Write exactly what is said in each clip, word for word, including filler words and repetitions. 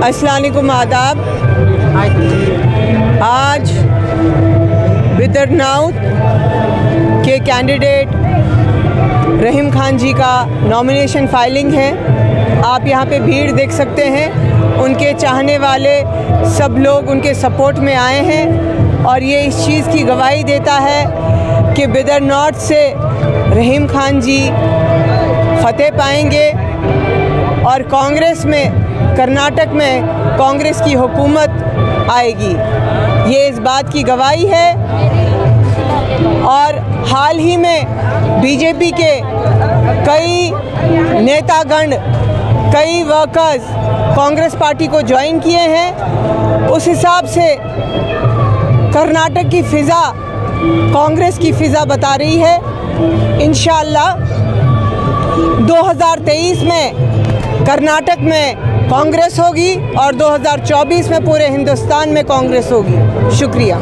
अस्सलाम वालेकुम, आदाब। आज बिदरनौत के कैंडिडेट रहीम खान जी का नॉमिनेशन फाइलिंग है। आप यहाँ पे भीड़ देख सकते हैं। उनके चाहने वाले सब लोग उनके सपोर्ट में आए हैं और ये इस चीज़ की गवाही देता है कि बिदरनौत से रहीम खान जी फतेह पाएंगे और कांग्रेस में, कर्नाटक में कांग्रेस की हुकूमत आएगी। ये इस बात की गवाही है। और हाल ही में बीजेपी के कई नेतागण, कई वर्कर्स कांग्रेस पार्टी को ज्वाइन किए हैं। उस हिसाब से कर्नाटक की फ़िज़ा कांग्रेस की फ़िज़ा बता रही है। इंशाअल्लाह दो हज़ार तेईस में कर्नाटक में कांग्रेस होगी और दो हज़ार चौबीस में पूरे हिंदुस्तान में कांग्रेस होगी। शुक्रिया।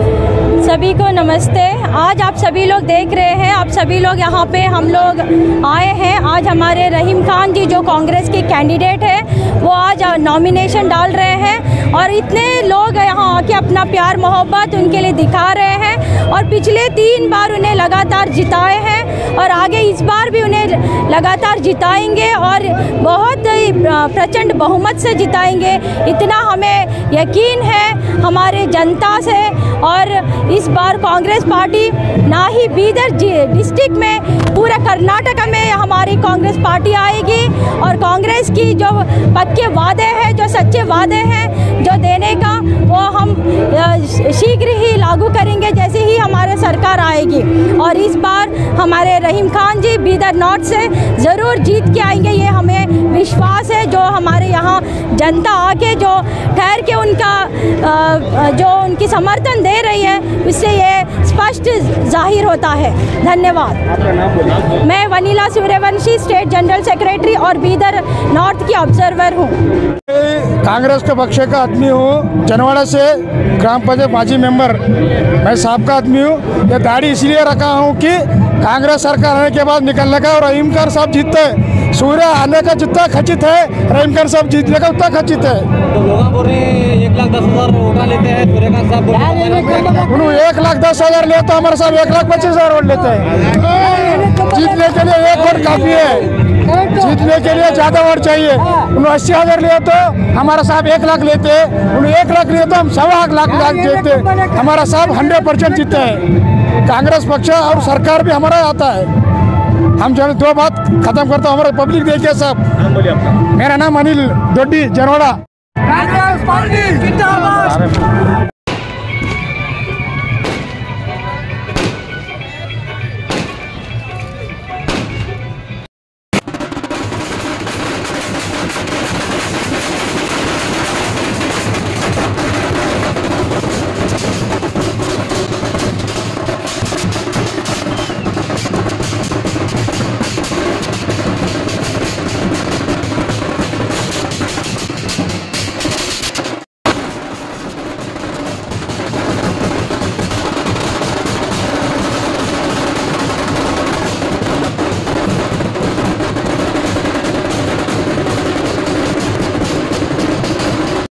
सभी को नमस्ते। आज आप सभी लोग देख रहे हैं, आप सभी लोग यहाँ पे हम लोग आए हैं। आज हमारे रहीम खान जी जो कांग्रेस के कैंडिडेट है वो आज नॉमिनेशन डाल रहे हैं और इतने लोग यहाँ आके अपना प्यार मोहब्बत उनके लिए दिखा रहे हैं और पिछले तीन बार उन्हें लगातार जिताए हैं और आगे इस बार भी उन्हें लगातार जिताएंगे और बहुत प्रचंड बहुमत से जिताएंगे। इतना हमें यकीन है हमारे जनता से। और इस बार कांग्रेस पार्टी ना ही बीदर डिस्ट्रिक्ट में, पूरे कर्नाटक में हमारी कांग्रेस पार्टी आएगी और कांग्रेस की जो पक्के वादे हैं, जो सच्चे वादे हैं जो देने का, वो हम शीघ्र ही लागू करेंगे जैसे ही हमारे सरकार आएगी। और इस बार हमारे रहीम खान जी बिदरनौत से ज़रूर जीत के आएंगे, ये हमें विश्वास है। जो हमारे यहाँ जनता आके जो ठहर के उनका जो उनकी समर्थन दे रही है उससे ये स्पष्ट जाहिर होता है। धन्यवाद। आपका नाम बोलिए। मैं Vanila Suryavanshi, state general secretary और बीदर नॉर्थ की ऑब्जर्वर हूँ। कांग्रेस के पक्ष का आदमी हूँ, जनवाड़ा से ग्राम पंचायत माजी मेंबर। मैं साहब का आदमी हूँ। ये दाढ़ी इसलिए रखा हूँ कि कांग्रेस सरकार आने के बाद निकलने का और रहीम खान साहब जीतते। सूर्य आने का जितना खचित है, रहीम खान साहब जीतने का उतना खचित है। तो लोग बोल रहे हैं एक लाख दस हजार वोट लेते हैं, सूर्य खान साहब उन्होंने एक लाख दस हजार लेते, हमारे साहब एक लाख पच्चीस हजार वोट लेते हैं। जीतने के लिए एक वोट काफी है, जीतने के लिए ज्यादा वोट चाहिए। उन्होंने अस्सी हजार लिए तो हमारा साहब एक लाख लेते, उन्होंने एक लाख लिए तो हम सवा लाख लाख देते। हमारा साहब हंड्रेड परसेंट जीतते हैं। कांग्रेस पक्ष और सरकार भी हमारा आता है। हम जो दो बात खत्म करते हमारे पब्लिक देखिए साहब। नाम बोलिए आपका। मेरा नाम अनिल दोड्डी, जनवाड़ा। कांग्रेस पार्टी जिंदाबाद।